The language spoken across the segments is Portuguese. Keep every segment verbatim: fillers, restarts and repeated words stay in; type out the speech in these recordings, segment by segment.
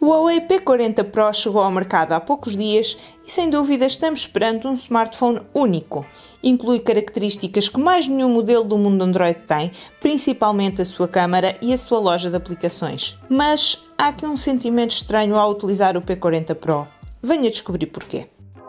O Huawei P quarenta Pro chegou ao mercado há poucos dias e sem dúvida estamos perante um smartphone único. Inclui características que mais nenhum modelo do mundo Android tem, principalmente a sua câmara e a sua loja de aplicações. Mas há aqui um sentimento estranho ao utilizar o P quarenta Pro. Venha descobrir porquê.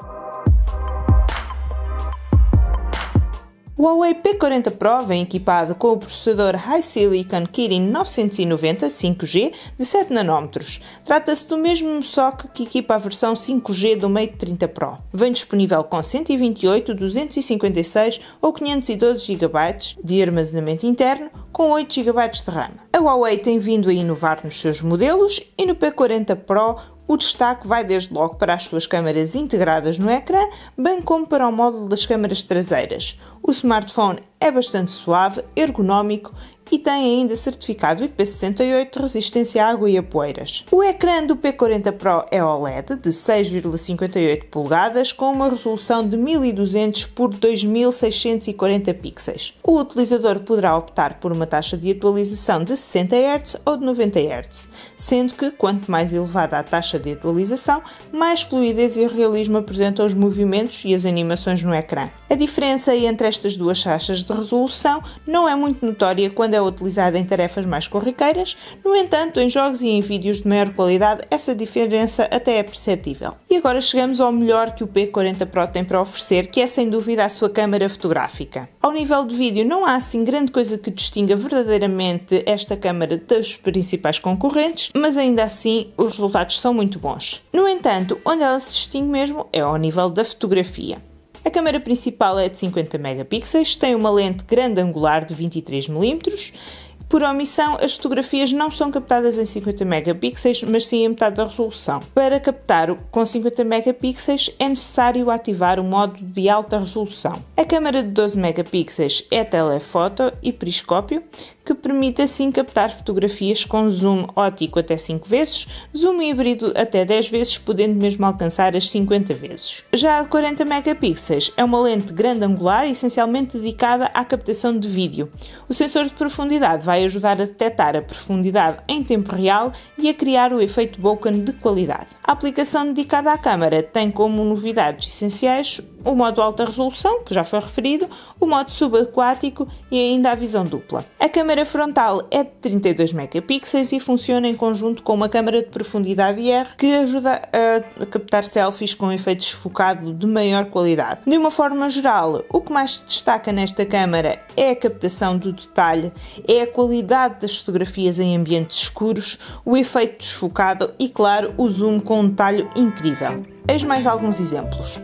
O Huawei P quarenta Pro vem equipado com o processador HiSilicon Kirin novecentos e noventa cinco G de sete nanômetros. Trata-se do mesmo S O C que equipa a versão cinco G do Mate trinta Pro. Vem disponível com cento e vinte e oito, duzentos e cinquenta e seis ou quinhentos e doze gigabytes de armazenamento interno com oito gigabytes de RAM. A Huawei tem vindo a inovar nos seus modelos e no P quarenta Pro o destaque vai desde logo para as suas câmaras integradas no ecrã, bem como para o módulo das câmaras traseiras. O smartphone é bastante suave, ergonómico e tem ainda certificado I P sessenta e oito de resistência à água e a poeiras. O ecrã do P quarenta Pro é O L E D de seis vírgula cinquenta e oito polegadas com uma resolução de mil e duzentos por dois mil seiscentos e quarenta pixels. O utilizador poderá optar por uma taxa de atualização de sessenta hertz ou de noventa hertz, sendo que quanto mais elevada a taxa de atualização, mais fluidez e realismo apresentam os movimentos e as animações no ecrã. A diferença entre estas duas taxas de resolução não é muito notória quando é utilizada em tarefas mais corriqueiras, no entanto, em jogos e em vídeos de maior qualidade, essa diferença até é perceptível. E agora chegamos ao melhor que o P quarenta Pro tem para oferecer, que é sem dúvida a sua câmara fotográfica. Ao nível de vídeo, não há assim grande coisa que distinga verdadeiramente esta câmara dos principais concorrentes, mas ainda assim os resultados são muito bons. No entanto, onde ela se distingue mesmo é ao nível da fotografia. A câmara principal é de cinquenta megapixels, tem uma lente grande angular de vinte e três milímetros. Por omissão, as fotografias não são captadas em cinquenta megapixels, mas sim em metade da resolução. Para captar com cinquenta megapixels é necessário ativar o modo de alta resolução. A câmara de doze megapixels é telefoto e periscópio, que permite assim captar fotografias com zoom óptico até cinco vezes, zoom híbrido até dez vezes, podendo mesmo alcançar as cinquenta vezes. Já a de quarenta megapixels é uma lente grande angular, essencialmente dedicada à captação de vídeo. O sensor de profundidade vai ajudar a detectar a profundidade em tempo real e a criar o efeito bokeh de qualidade. A aplicação dedicada à câmara tem como novidades essenciais o modo alta resolução, que já foi referido, o modo subaquático e ainda a visão dupla. A câmara frontal é de trinta e dois megapixels e funciona em conjunto com uma câmara de profundidade I R que ajuda a captar selfies com efeito desfocado de maior qualidade. De uma forma geral, o que mais se destaca nesta câmara é a captação do detalhe, é a qualidade das fotografias em ambientes escuros, o efeito desfocado e, claro, o zoom com um detalhe incrível. Eis mais alguns exemplos.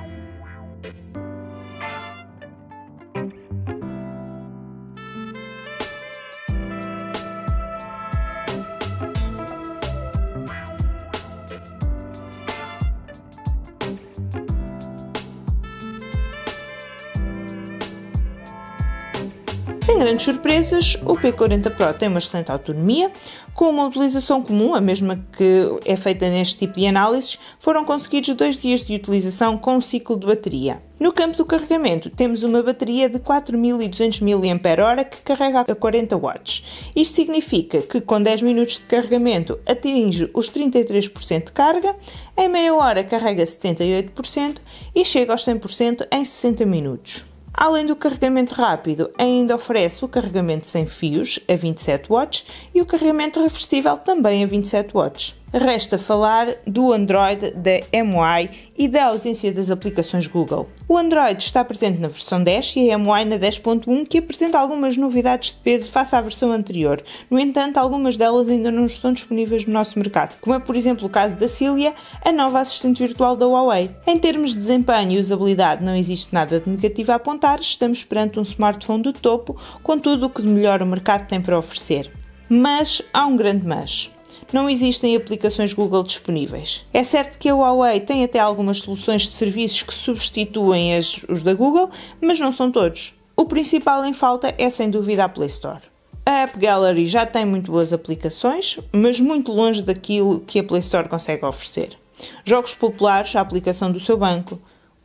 Sem grandes surpresas, o P quarenta Pro tem uma excelente autonomia, com uma utilização comum, a mesma que é feita neste tipo de análises, foram conseguidos dois dias de utilização com um ciclo de bateria. No campo do carregamento, temos uma bateria de quatro mil e duzentos miliampères-hora que carrega a quarenta watts. Isto significa que com dez minutos de carregamento atinge os trinta e três por cento de carga, em meia hora carrega setenta e oito por cento e chega aos cem por cento em sessenta minutos. Além do carregamento rápido, ainda oferece o carregamento sem fios a vinte e sete watts e o carregamento reversível também a vinte e sete watts. Resta falar do Android da M U I e da ausência das aplicações Google. O Android está presente na versão dez e a M U I na dez ponto um, que apresenta algumas novidades de peso face à versão anterior. No entanto, algumas delas ainda não estão disponíveis no nosso mercado, como é por exemplo o caso da Cilia, a nova assistente virtual da Huawei. Em termos de desempenho e usabilidade não existe nada de negativo a apontar, estamos perante um smartphone do topo com tudo o que de melhor o mercado tem para oferecer. Mas há um grande mas. Não existem aplicações Google disponíveis. É certo que a Huawei tem até algumas soluções de serviços que substituem as, os da Google, mas não são todos. O principal em falta é sem dúvida a Play Store. A App Gallery já tem muito boas aplicações, mas muito longe daquilo que a Play Store consegue oferecer. Jogos populares, a aplicação do seu banco,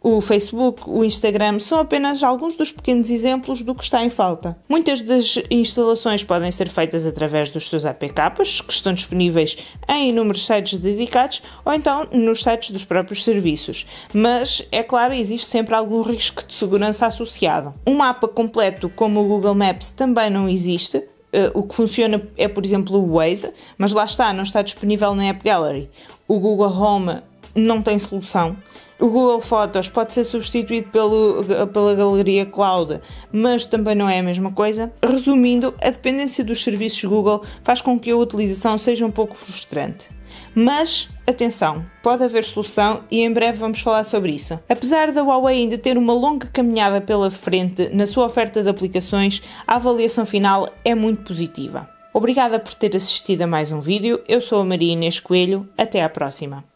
O Facebook, o Instagram são apenas alguns dos pequenos exemplos do que está em falta. Muitas das instalações podem ser feitas através dos seus A P Ks, que estão disponíveis em inúmeros sites dedicados ou então nos sites dos próprios serviços. Mas, é claro, existe sempre algum risco de segurança associado. Um mapa completo como o Google Maps também não existe. Uh, o que funciona é, por exemplo, o Waze, mas lá está, não está disponível na App Gallery. O Google Home não tem solução. O Google Fotos pode ser substituído pelo, pela Galeria Cloud, mas também não é a mesma coisa. Resumindo, a dependência dos serviços Google faz com que a utilização seja um pouco frustrante. Mas, atenção, pode haver solução e em breve vamos falar sobre isso. Apesar da Huawei ainda ter uma longa caminhada pela frente na sua oferta de aplicações, a avaliação final é muito positiva. Obrigada por ter assistido a mais um vídeo. Eu sou a Maria Inês Coelho. Até à próxima.